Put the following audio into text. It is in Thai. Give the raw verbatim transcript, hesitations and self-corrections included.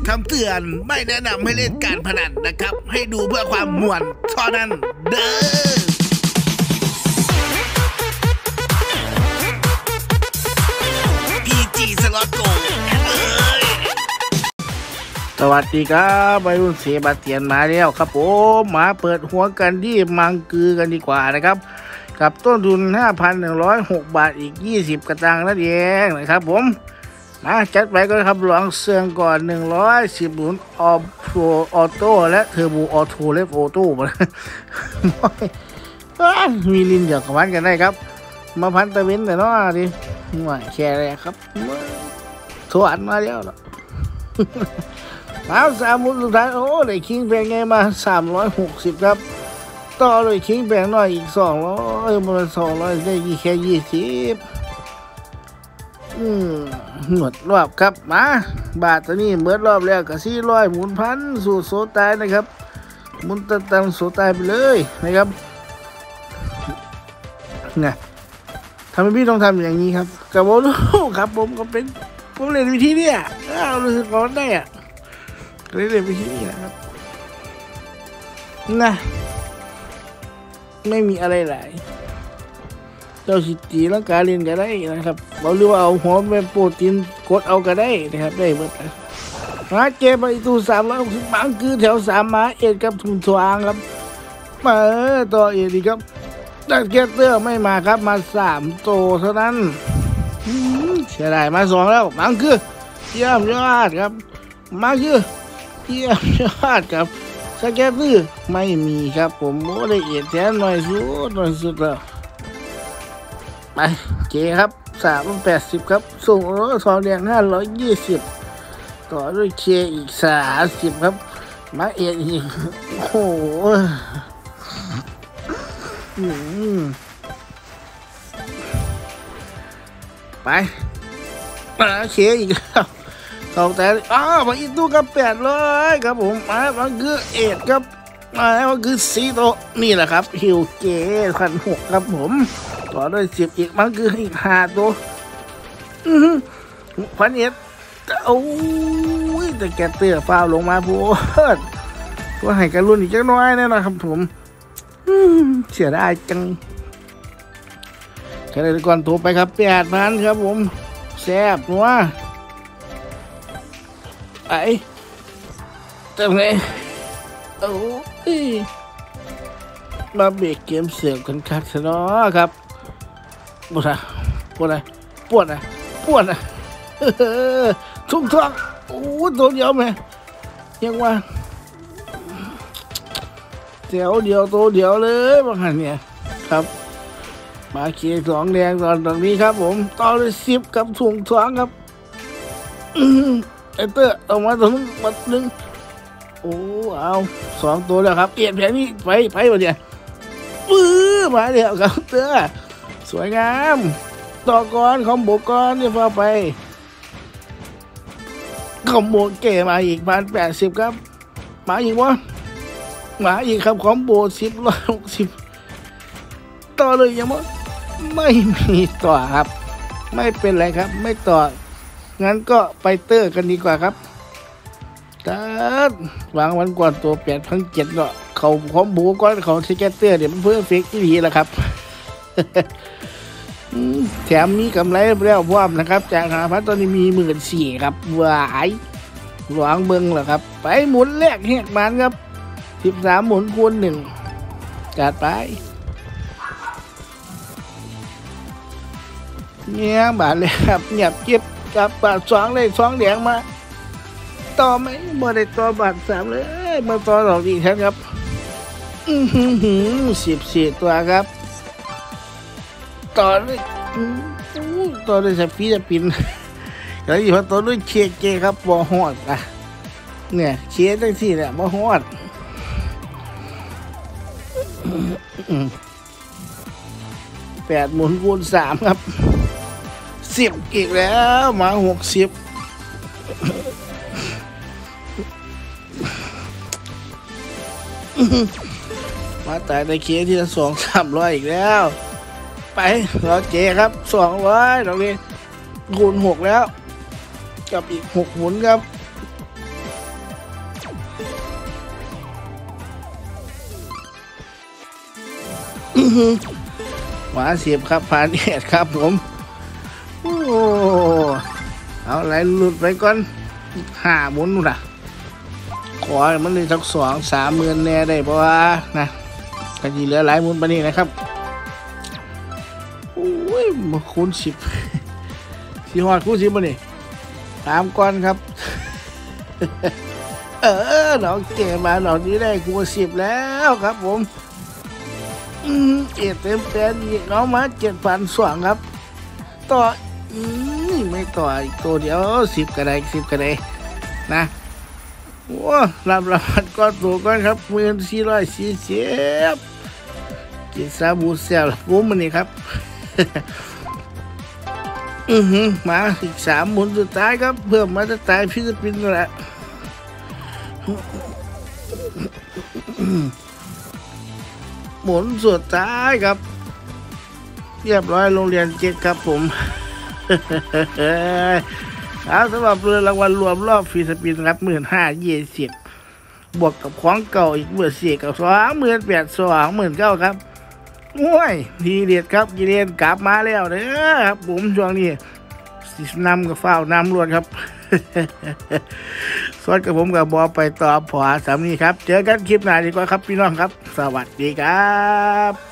คำเตือนไม่แนะนำให้เล่นการพนันนะครับให้ดูเพื่อความม่วนเท่านั้นเด้อพีจีสล็อตโกสวัสดีครับวัยรุ่นเสบาเตียนมาแล้วครับผมมาเปิดหัวกันที่มังกือกันดีกว่านะครับกับต้นทุน ห้าพันหนึ่งร้อยหก บาทอีกยี่สิบกระตังนั่นเองนะครับผมมาจัดไปก็ครับลองเสื่องก่อนหนึ่งร้อยสิบหมุนออโปรออโต้และเทอร์โบออโต้และโอโต้มามีลินเดียวกับมันกันได้ครับมาพันตะเวนแต่น้อดิหน่อยแชร์เลยครับสวรรค์มาแล้วเนาะมาสามหมุนสุดท้ายโอ้ได้คิงแพงไงมาสามร้อยหกสิบครับต่อเลยคิงแพงหน่อยอีกสองร้อยมันสองร้อยได้แค่ยี่สิบอืมหมดรอบครับมาบาทตัวนี้เมื่อรอบแล้วก็สี่ร้อยหมุนพันสู่โซตายนะครับหมุนตันตันโซตายไปเลยนะครับเนี่ยทำให้พี่ต้องทำอย่างนี้ครับกับผมครับผมก็เป็นผมเรียนวิธีเนี่ยเอารู้สึกร้อนได้อะเรียนวิธีนี้นะครับนะไม่มีอะไรหลายเจ้าสิตีร่างกายเรียนก็ได้นะครับเราเรียกว่าเอาหัวเป็นโปรตีนกดเอาก็ได้นะครับได้หมดเลยมาเก็บไปตู้สามร้อยหกสิบบางคือแถวสามมาเอ็ดกับถุงทวางครับมาต่อเอ็ดดีครับดักเก็ตเตอร์ไม่มาครับมาสามโตเท่านั้นเสียดายมาสองแล้วบางคือเยี่ยมยอดครับมาคือเยี่ยมยอดครับสเก็ตเตอร์ไม่มีครับผมโมได้เอ็ดแทนหน่อยสุดหน่อยสุดแล้วไปเจครับสามร้อยแปดสิบครับส่งรถทองแดงห้าร้อยยี่สิบต่อด้วยเคอีกสามสิบครับมาเอ็ดอีกโอ้โหไปมาเคอีกแล้วเขาแต่อ้าวมาอีกตู้กับแปดเลยครับผมมามันคือเอ็ดครับมามันคือสีโตนี่แหละครับฮิวเกพันหกครับผมต่อด้วยสิบอีกมันคืออีกห้าตัวพันเอ็ดโอ้ยแต่แกเตื้อฟ้าลงมาพูดว่าให้กันรุ่นอีกจังน้อยแน่นอนครับผมเสียดายจังแค่ไหนก่อนโทรไปครับแปดพันครับผมแซ่บนัวไอ้เต็มเลยโอ้ยมาเบรกเกมเสียบกันคักซะเนาะครับปวดอะปวดอะปวดอะปวดอะทุกท้องโอ้ตัวเดียวไหมยังว่าเดียวเดียวตัวเดียวเลยบางหันเนี่ยครับมาเคียสองแดงตอนตรงนี้ครับผมต่อด้วยสิบกับถุงท้องครับไอเตอร์ออกมาตัวนึงมาหนึ่งโอ้เอาสองตัวแล้วครับเปลี่ยนแผนนี้ไปไปหมดเนี่ยปื้อมาเดียวครับเตอร์สวยงามต่อก่อนคอมโบก่อนเนี่ยพอไปคอมโบเก๋มาอีกพันแปดสิบครับมาอีกวะมาอีกครับคอมโบสิบร้อยหกสิบต่อเลยยังมั้งไม่มีต่อครับไม่เป็นไรครับไม่ต่องั้นก็ไปเตอร์กันดีกว่าครับตัดวางวันก่อนตัวแปดพันเจ็ดเนาะเขาคอมโบก่อนเขาสเก็ตเตอร์เดี๋ยวมันเพิ่มเฟกที่ดีแล้วครับแถมมีกำไรแล้วพร้อมนะครับจากหาพันตอนนี้มีหมื่นสี่ครับวายหลวงเบิงเหรอครับไปหมุนแรกแหกมันครับสิบสามหมุนคูณหนึ่งจัดไปเงี้ยบาทเลยครับเงียบเก็บกับบาทสองเลยสองแดงมาต่อไหมบ่ได้ต่อบาทสามเลยมาต่อดอกอีกครับอือหือสิบสี่ตัวครับต่อด้วยต่อด้วยสปีดปินแล้วอีกพอต่อด้วยเชียเกครับบอฮอดอ่ะเนี่ยเชียตั้งที่เนี่ยบอฮอดแปดหมุนคูณสามครับสิบอีกแล้วมาหกสิบมาแต่ในเคียที่ละสองสามร้อยอีกแล้วไปเราเจครับสองร้อยตรงนี้คูณหกแล้วกับอีกหกหมุนครับหมาเสียบครับผ่านเอ็ดครับผมโอ้เอาไหลหลุดไปก่อนห้าหมุนนู่นน่ะขอมันเลยสักสองสามหมื่นแน่ได้เพราะว่านะก็จะเหลือหลายหมุนไปนี่นะครับโอ้ยมาคูณสิบสีหอดคูณสิบมานี่ตามก่อนครับเออดอกเก๋มาดอกนี้ได้คูณสิบแล้วครับผมอืมเอ็ดเต็มเต็มอีกน้องมาเจ็ดพันสองครับต่ออืมไม่ต่ออีกตัวเดียวสิบกระไดสิบกระไดนะโอ้รับรางวัลก้อนตัวก้อนครับหมื่นสี่ร้อยสี่สิบกินซาบูเซลปูมันนี่ครับอือหือมาอีกสามหมุนสุดท้ายครับเพิ่มมาจะตายฟิลิปปินส์แหละหมุนสุดท้ายครับเรียบร้อยโรงเรียนเจ็ดครับผมเอาสำหรับเรือรางวัลรวมรอบฟิลิปปินส์ครับหมื่นห้ายี่สิบบวกกับของเก่าอีกหมื่นสี่กับสองหมื่นแปดสองหมื่นเก้าครับโอ้ยทีเด็ดครับกีเรียนกลับมาแล้วเด้อครับผมช่วงนี้สินำกับเฝ้านำรวดครับสวัสดีกับผมกับบอไปต่อผาสามนี้ครับเจอกันคลิปหน้าดีกว่าครับพี่น้องครับสวัสดีครับ